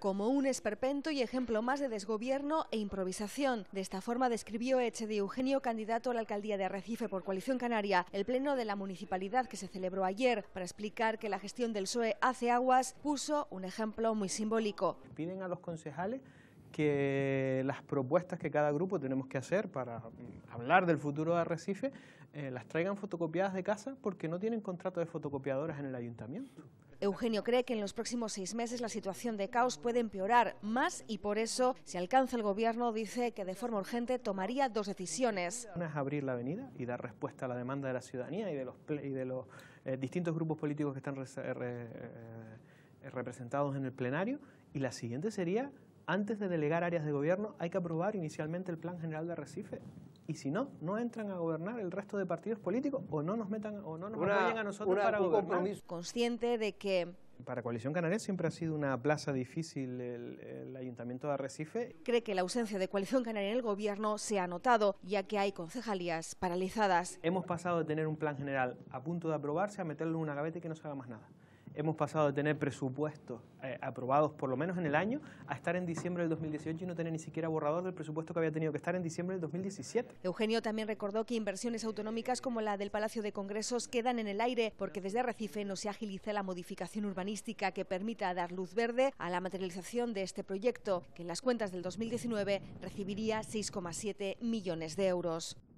como un esperpento y ejemplo más de desgobierno e improvisación. De esta forma describió Echedi Eugenio, candidato a la alcaldía de Arrecife por Coalición Canaria, el pleno de la municipalidad que se celebró ayer para explicar que la gestión del PSOE hace aguas. Puso un ejemplo muy simbólico. Piden a los concejales que las propuestas que cada grupo tenemos que hacer para hablar del futuro de Arrecife las traigan fotocopiadas de casa porque no tienen contrato de fotocopiadoras en el ayuntamiento. Eugenio cree que en los próximos 6 meses la situación de caos puede empeorar más y por eso, si alcanza el gobierno, dice que de forma urgente tomaría 2 decisiones. Una es abrir la avenida y dar respuesta a la demanda de la ciudadanía y de los distintos grupos políticos que están representados en el plenario, y la siguiente sería: antes de delegar áreas de gobierno hay que aprobar inicialmente el Plan General de Arrecife, y si no, no entran a gobernar el resto de partidos políticos o no nos metan o no nos apoyan a nosotros para gobernar. Consciente de que para Coalición Canaria siempre ha sido una plaza difícil el Ayuntamiento de Arrecife. Cree que la ausencia de Coalición Canaria en el gobierno se ha notado, ya que hay concejalías paralizadas. Hemos pasado de tener un plan general a punto de aprobarse a meterlo en una gaveta y que no se haga más nada. Hemos pasado de tener presupuestos aprobados por lo menos en el año a estar en diciembre del 2018 y no tener ni siquiera borrador del presupuesto que había tenido que estar en diciembre del 2017. Eugenio también recordó que inversiones autonómicas como la del Palacio de Congresos quedan en el aire porque desde Arrecife no se agiliza la modificación urbanística que permita dar luz verde a la materialización de este proyecto, que en las cuentas del 2019 recibiría 6,7 millones de euros.